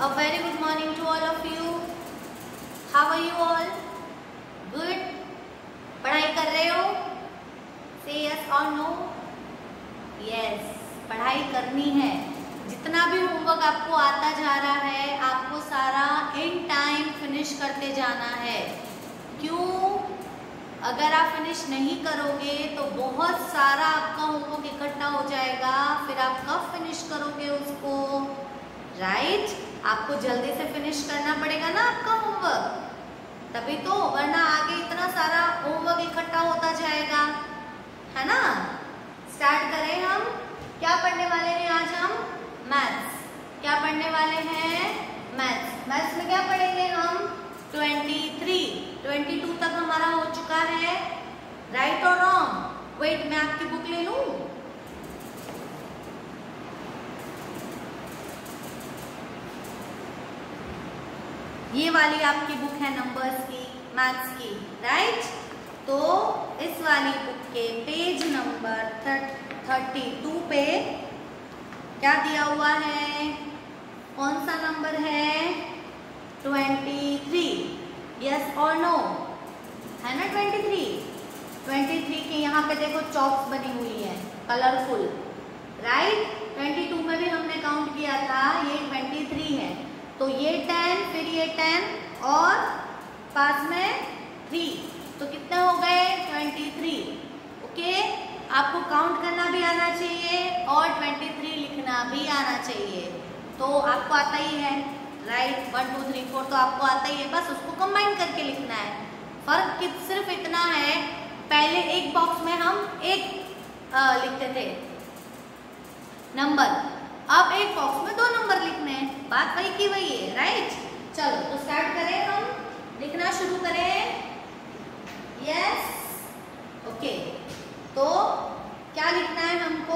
A very good morning to all of you. How are you all? Good. पढ़ाई कर रहे हो? Say yes or no? Yes. पढ़ाई करनी है. जितना भी होमवर्क आपको आता जा रहा है, आपको सारा इन टाइम फिनिश करते जाना है. क्यों? अगर आप फिनिश नहीं करोगे तो बहुत सारा आपका होमवर्क इकट्ठा हो जाएगा. फिर आप कब फिनिश करोगे उसको? राइट? आपको जल्दी से फिनिश करना पड़ेगा ना आपका होमवर्क, तभी तो, वरना आगे इतना सारा होमवर्क इकट्ठा होता जाएगा, है ना. स्टार्ट करें. हम क्या पढ़ने वाले हैं आज? हम मैथ्स. क्या पढ़ने वाले हैं? मैथ्स. मैथ्स में क्या पढ़ेंगे हम? 23, 22 तक हमारा हो चुका है. राइट और रॉन्ग? वेट, मैं आपकी बुक ले लूं. ये वाली आपकी बुक है नंबर्स की, मैथ्स की. राइट? तो इस वाली बुक के पेज नंबर 32 पे क्या दिया हुआ है? कौन सा नंबर है? 23. यस और नो? है ना 23 की यहाँ पे देखो चॉक्स बनी हुई है कलरफुल. राइट? 22 में भी हमने काउंट किया था, ये 23 है. तो ये 10, फिर ये 10 और पास में 3, तो कितने हो गए? 23. ओके. आपको काउंट करना भी आना चाहिए और 23 लिखना भी आना चाहिए. तो आपको आता ही है. राइट? 1 2 3 4 तो आपको आता ही है, बस उसको कंबाइन करके लिखना है. फर्क सिर्फ इतना है, पहले एक बॉक्स में हम एक लिखते थे नंबर, अब एक बॉक्स में 2 नंबर लिखने हैं. बात वही की वही है. राइट? चलो तो स्टार्ट करें, हम लिखना शुरू करें. यस. ओके. तो क्या लिखना है हमको?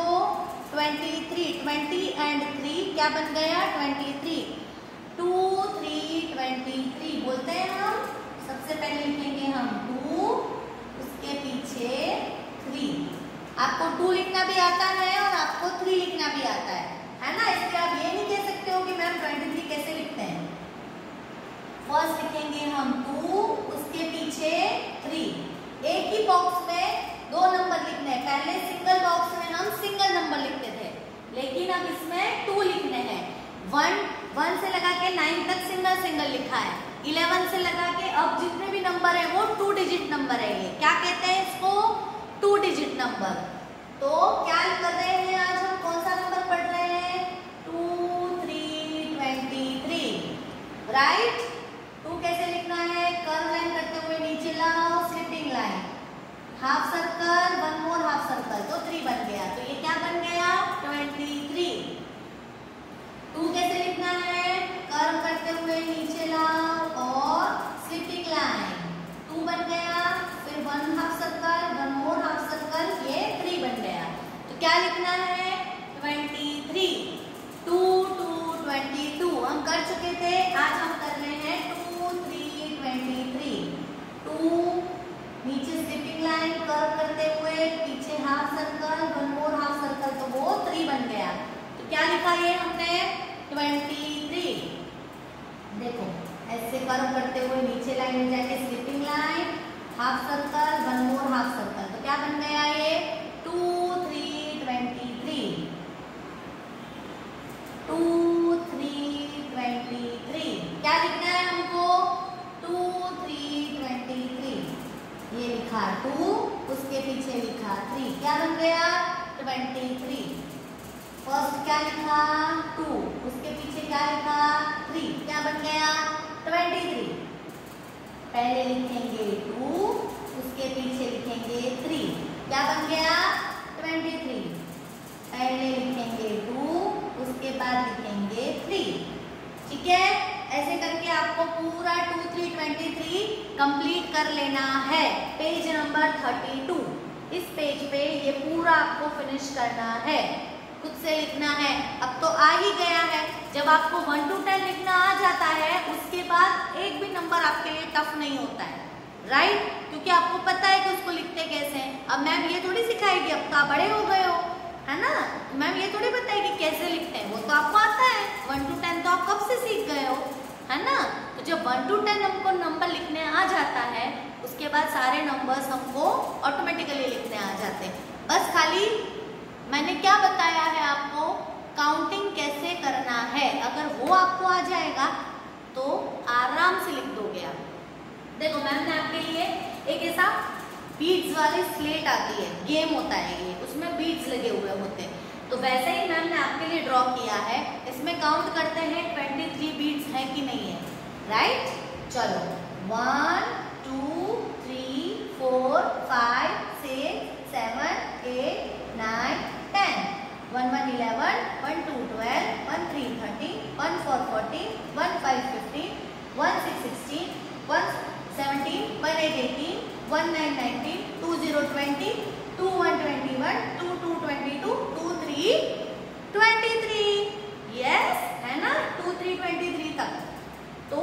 23. 20 एंड 3 क्या बन गया? 23. 2 3 23 बोलते हैं हम. सबसे पहले लिखेंगे हम 2, उसके पीछे 3. आपको 2 लिखना भी आता है और आपको 3 लिखना भी आता है ना. इसलिए आप ये नहीं कह सकते हो कि मैम 23 कैसे लिखते हैं. फर्स्ट लिखेंगे हम 2, उसके पीछे 3. एक ही बॉक्स में 2 नंबर लिखने हैं. पहले सिंगल बॉक्स में हम सिंगल नंबर लिखते थे, लेकिन अब इसमें 2 लिखने हैं. 1 से लगा के 9 तक सिंगल लिखा है. 11 से लगा के अब जितने भी नंबर है वो 2 डिजिट नंबर है. ये क्या कहते हैं इसको? 2 डिजिट नंबर. तो क्या कर रहे हैं आज हम? कौन सा नंबर पढ़ रहे हैं? 2 3 23. राइट? 2 कैसे लिखना है? कर्व लाइन करते हुए नीचे लाओ, sleeping line, half circle, 1 more half circle, तो 3 बन गया. तो ये क्या बन गया? 23. 2 कैसे लिखना है? कर्व करते हुए नीचे लाओ और स्लिपिंग लाइन, 2 बन गया. फिर 1 half circle, 1 more half circle, ये 3 बन गया. तो क्या लिखना है? 23. 2 2 22 हम कर चुके थे. आज हम कर रहे हैं 2 3 23. 2 नीचे स्लिपिंग लाइन, कर्व करते हुए पीछे half circle, 1 more half circle, तो वो 3 बन गया. तो क्या लिखा ये हमने? 23. देखो ऐसे कर्व करते हुए नीचे लाइन में जाके sleeping line, half circle, 1 more half circle, तो क्या बन गया ये? 2 3 23. 2 3 23. क्या लिखना है हमको? 2 3 23. ये लिखा 2, उसके पीछे लिखा 3, क्या बन गया? 23. फर्स्ट क्या लिखा? 2, उसके पीछे क्या लिखा? 3, क्या बन गया? 23. पहले लिखेंगे 2, उसके पीछे लिखेंगे 3, क्या बन गया? 23. पहले लिखेंगे 2, उसके बाद लिखेंगे 3. ठीक है? ऐसे करके आपको पूरा 2 3 23 कंप्लीट कर लेना है. Page number 32. इस पेज पे ये पूरा आपको फिनिश करना है, खुद से लिखना है. अब तो आ ही गया है. जब आपको 1 to 10 लिखना आ जाता है, उसके बाद एक भी नंबर आपके लिए टफ नहीं होता है. राइट? क्योंकि आपको पता है कि उसको लिखते कैसे हैं. अब मैम ये थोड़ी सिखाएगी, अब तो आप बड़े हो गए हो, है ना. तो मैम ये थोड़ी बताएगी कैसे लिखते हैं, वो तो आपको आता है। 1 to 10 तो आप कब से सीख गए हो, है ना। तो जब 1 to 10 हमको नंबर लिखने आ जाता है, उसके बाद सारे नंबर्स हमको ऑटोमेटिकली लिखने आ जाते हैं। बस खाली मैंने क्या बताया है आपको, काउंटिंग कैसे करना है, अगर वो आपको आ जाएगा तो आराम से लिख दोगे आप। देखो मैम ने आपके लिए एक ऐसा बीड्स वाली स्लेट आती है, गेम होता है ये, उसमें बीड्स लगे हुए होते हैं। तो वैसे ही मैम ने आपके लिए ड्रॉ किया है, इसमें काउंट करते हैं 23 बीड्स हैं कि नहीं है, राइट। चलो 1 2 3 4 5 6 7 8 9 10 1 1 11 1 2 12 1 3 13 1 4 14 1 5 15 1 6 16 1 17 1 8 18 1 9 19 2 0 20 2 1 21 2 2 22 2 3 23, यस है ना, 2 3 23 तक। तो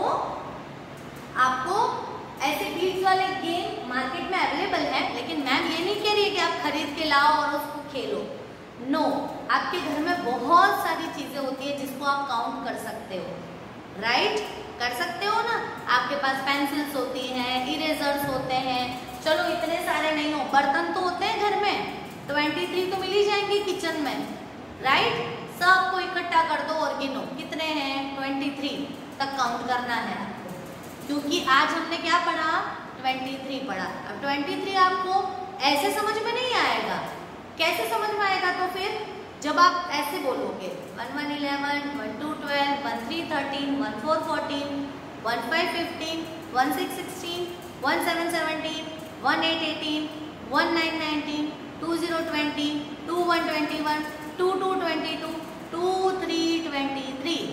आपको ऐसे बीट्स वाले गेम मार्केट में अवेलेबल है, लेकिन मैम ये नहीं कह रही है कि आप खरीद के लाओ और उसको खेलो। नो, आपके घर में बहुत सारी चीजें होती है जिसको आप काउंट कर सकते हो, राइट, कर सकते हो ना। आपके पास पेंसिल्स होती हैं, इरेजर्स होते हैं, चलो इतने सारे नहीं हो, बर्तन तो होते हैं घर में, 23 तो मिल ही जाएंगे किचन में, राइट। सबको इकट्ठा कर दो और गिनो कितने हैं, 23 तक काउंट करना है आपको, क्योंकि आज हमने क्या पढ़ा, 23 पढ़ा। अब 23 आपको ऐसे समझ में नहीं आएगा, कैसे समझ में आएगा, तो फिर जब आप ऐसे बोलोगे 1 1 11 1 2 12 1 3 13 1 4 14 1 5 15 1 6 16 1 7 17 1 8 18 1 9 19 2 0 20 2 1 21 2 2 22 2 3 23,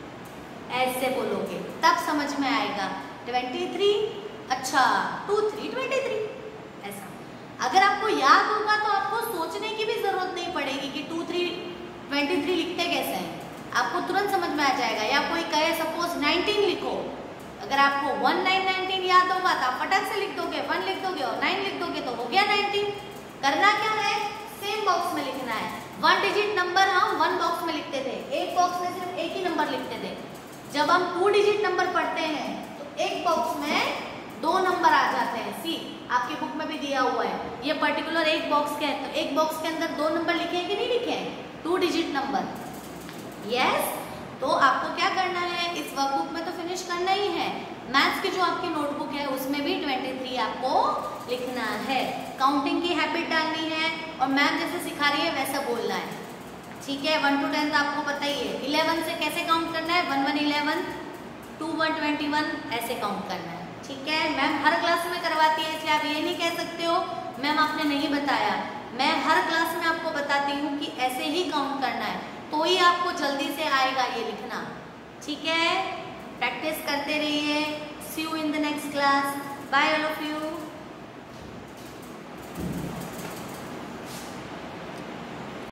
ऐसे बोलोगे तब समझ में आएगा 23, अच्छा 2 3 23, ऐसा। अगर आपको याद होगा तो आपको सोचने की भी जरूरत नहीं पड़ेगी कि 2 3 23 लिखते कैसे हैं, आपको तुरंत समझ में आ जाएगा। या कोई कहे सपोज 19 लिखो, अगर आपको 1 9 19 याद होगा तो आप फटक से लिख दोगे, 1 लिख दोगे और 9 लिख दोगे तो हो गया 19। करना क्या है, सेम बॉक्स में लिखना है। 1 डिजिट नंबर हम 1 बॉक्स में लिखते थे, एक बॉक्स में सिर्फ एक ही नंबर लिखते थे। जब हम 2 डिजिट नंबर पढ़ते हैं तो एक बॉक्स में 2 नंबर आ जाते हैं। सी आपकी बुक में भी दिया हुआ है, ये पर्टिकुलर एक बॉक्स के है, तो एक बॉक्स के अंदर 2 नंबर लिखे हैं कि नहीं लिखे हैं, 2 डिजिट नंबर, यस। तो आपको क्या करना है, इस वर्कबुक में तो फिनिश करना ही है, मैथ्स की जो आपकी नोटबुक है उसमें भी 23 आपको लिखना है। काउंटिंग की हैबिट डालनी है और मैम जैसे सिखा रही है वैसा बोलना है, ठीक है। 1 to 10 आपको पता ही है। 11 से कैसे काउंट करना है, 1 1 11 2 1 21, ऐसे काउंट करना है, ठीक है। मैम हर क्लास में करवाती है, इसलिए आप ये नहीं कह सकते हो मैम आपने नहीं बताया। मैं हर क्लास में आपको बताती हूँ कि ऐसे ही काउंट करना है, तो ही आपको जल्दी से आएगा ये लिखना, ठीक है। प्रैक्टिस करते रहिए। See you in the next class, bye all of you.